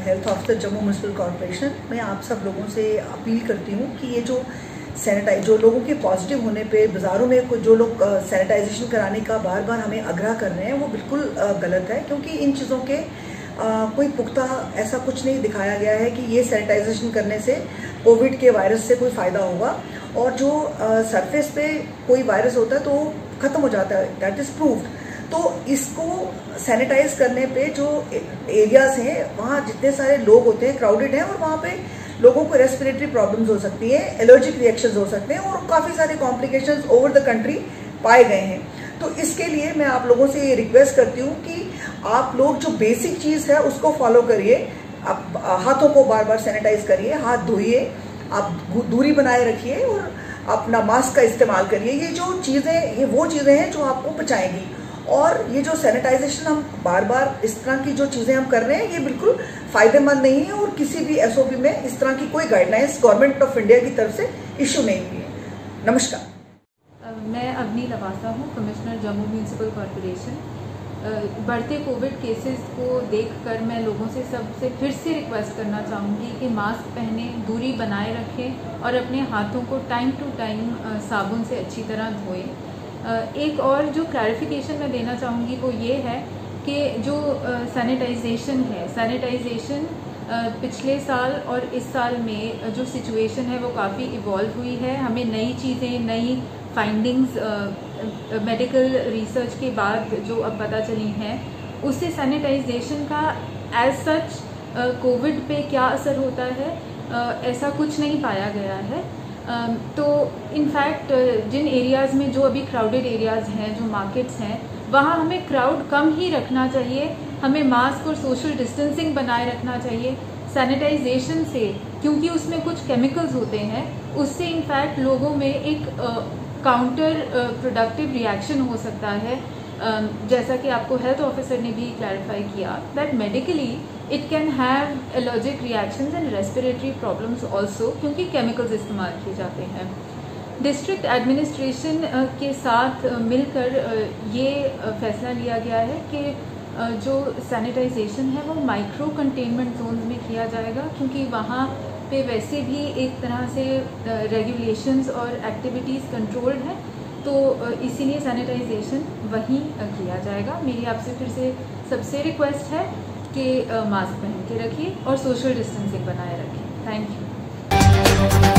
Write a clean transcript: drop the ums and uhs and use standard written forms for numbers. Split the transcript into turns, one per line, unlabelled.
Health officer Jammu municipal corporation. मैं आप सब लोगों से अपील करती हूँ कि ये जो लोगों के पॉजिटिव होने पे बाज़ारों में जो लोग सैनिटाइजेशन कराने का बार बार हमें आग्रह कर रहे हैं वो बिल्कुल गलत है, क्योंकि इन चीज़ों के कोई पुख्ता ऐसा कुछ नहीं दिखाया गया है कि ये सैनिटाइजेशन करने से कोविड के वायरस से कोई फ़ायदा होगा। और जो सरफेस पे कोई वायरस होता है तो वो ख़त्म हो जाता है, दैट इज़ प्रूव्ड। तो इसको सैनिटाइज करने पे जो एरियाज हैं वहाँ जितने सारे लोग होते हैं क्राउडेड हैं, और वहाँ पे लोगों को रेस्पिरेटरी प्रॉब्लम्स हो सकती है, एलर्जिक रिएक्शंस हो सकते हैं, और काफ़ी सारे कॉम्प्लिकेशंस ओवर द कंट्री पाए गए हैं। तो इसके लिए मैं आप लोगों से ये रिक्वेस्ट करती हूँ कि आप लोग जो बेसिक चीज़ है उसको फॉलो करिए। आप हाथों को बार बार सैनिटाइज करिए, हाथ धोइए, आप दूरी बनाए रखिए और अपना मास्क का इस्तेमाल करिए। ये जो चीज़ें, ये वो चीज़ें हैं जो आपको बचाएंगी। और ये जो सैनिटाइजेशन हम बार बार इस तरह की जो चीज़ें हम कर रहे हैं ये बिल्कुल फ़ायदेमंद नहीं है, और किसी भी एसओपी में इस तरह की कोई गाइडलाइंस गवर्नमेंट ऑफ इंडिया की तरफ से इशू नहीं हुई है। नमस्कार।
मैं अवनी लवासा हूँ, कमिश्नर जम्मू म्यूनिसिपल कॉरपोरेशन। बढ़ते कोविड केसेस को देखकर मैं लोगों से सबसे फिर से रिक्वेस्ट करना चाहूँगी कि मास्क पहने, दूरी बनाए रखें और अपने हाथों को टाइम टू टाइम साबुन से अच्छी तरह धोएं। एक और जो क्लैरिफिकेशन मैं देना चाहूँगी वो ये है कि जो सैनिटाइजेशन है, सैनिटाइजेशन पिछले साल और इस साल में जो सिचुएशन है वो काफ़ी इवॉल्व हुई है। हमें नई चीज़ें, नई फाइंडिंग्स मेडिकल रिसर्च के बाद जो अब पता चली हैं, उससे सैनिटाइजेशन का एज सच कोविड पे क्या असर होता है ऐसा कुछ नहीं पाया गया है। तो इनफैक्ट जिन एरियाज़ में जो अभी क्राउडेड एरियाज़ हैं, जो मार्केट्स हैं, वहाँ हमें क्राउड कम ही रखना चाहिए। हमें मास्क और सोशल डिस्टेंसिंग बनाए रखना चाहिए। सैनिटाइजेशन से, क्योंकि उसमें कुछ केमिकल्स होते हैं, उससे इनफैक्ट लोगों में एक काउंटर प्रोडक्टिव रिएक्शन हो सकता है। जैसा कि आपको हेल्थ ऑफिसर ने भी क्लैरिफाई किया that medically it can have allergic reactions and respiratory problems also, क्योंकि केमिकल्स इस्तेमाल किए जाते हैं। डिस्ट्रिक्ट एडमिनिस्ट्रेशन के साथ मिलकर ये फैसला लिया गया है कि जो सैनिटाइजेशन है वो माइक्रो कंटेनमेंट जोन्स में किया जाएगा, क्योंकि वहाँ पे वैसे भी एक तरह से रेगुलेशंस और एक्टिविटीज़ कंट्रोल्ड हैं, तो इसीलिए सैनिटाइजेशन वहीं किया जाएगा। मेरी आपसे फिर से सबसे रिक्वेस्ट है कि मास्क पहन के रखिए और सोशल डिस्टेंसिंग बनाए रखें। Thank you.